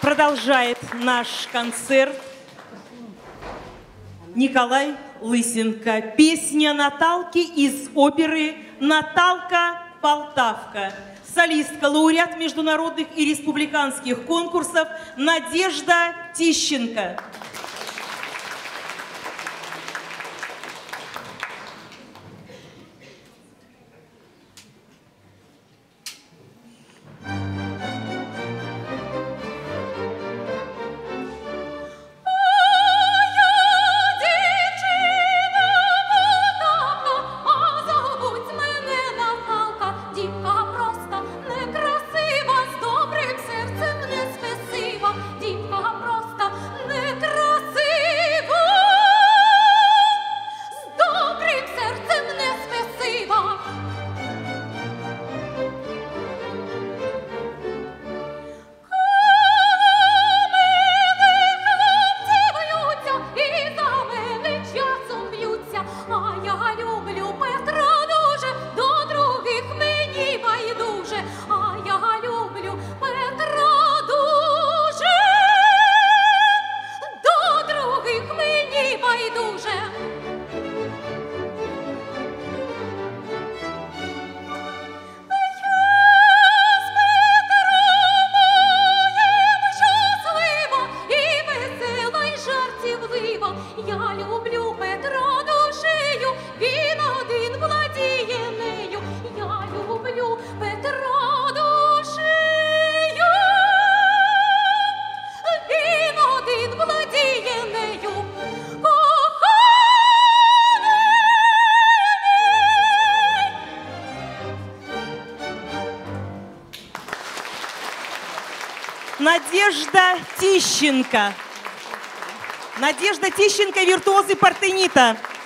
Продолжает наш концерт Николай Лысенко. Песня Наталки из оперы «Наталка Полтавка». Солистка, лауреат международных и республиканских конкурсов Надежда Тищенко. Я люблю Петра душею, він один владіє нею. Я люблю Петра душею, він один владіє нею. Надежда Тищенко. Надежда Тищенко, виртуозы Партенита.